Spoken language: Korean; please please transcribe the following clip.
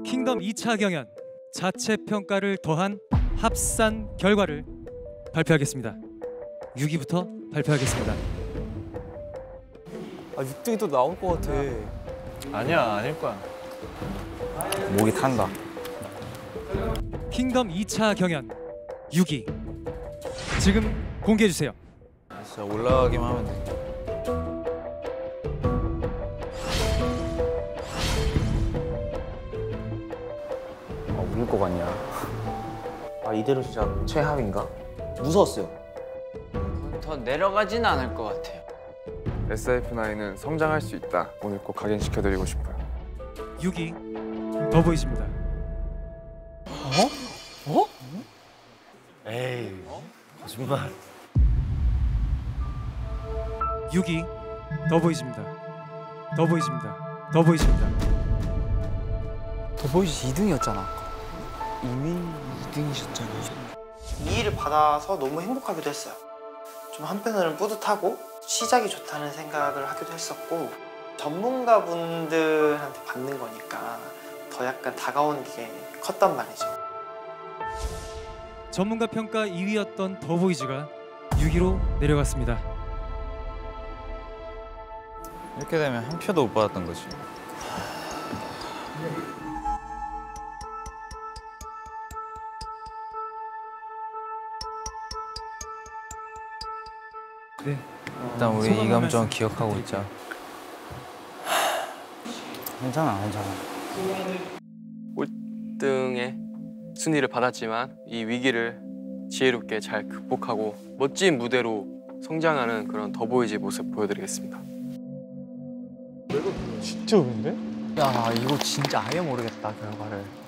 킹덤 2차 경연 자체 평가를 더한 합산 결과를 발표하겠습니다. 6위부터 발표하겠습니다. 아 6등이 또 나올 것 같아. 아니야, 아닐 거야. 목이 탄다. 킹덤 2차 경연 6위 지금 공개해 주세요. 진짜 올라가기만 하면 돼. 울릴 것 같냐? 아 이대로 진짜 최하위인가? 무서웠어요. 더 내려가진 않을 것 같아요. SF9은 성장할 수 있다. 오늘 꼭 각인시켜드리고 싶어요. 6위 더보이즈입니다. 에이 거짓말. 6위 더보이즈입니다. 더보이즈입니다. 더보이즈 2등이었잖아. 이미 2등이셨잖아. 2위를 받아서 너무 행복하기도 했어요. 좀 한편으로는 뿌듯하고 시작이 좋다는 생각을 하기도 했었고 전문가분들한테 받는 거니까 더 약간 다가오는 게 컸단 말이죠. 전문가 평가 2위였던 더보이즈가 6위로 내려갔습니다. 이렇게 되면 한 표도 못 받았던 거지. 네. 일단 우리 이 감정 기억하고 있자. 괜찮아 괜찮아. 꼴등의 순위를 받았지만 이 위기를 지혜롭게 잘 극복하고 멋진 무대로 성장하는 그런 더보이즈 모습 보여드리겠습니다. 진짜 어려운데? 야 이거 진짜 아예 모르겠다 결과를.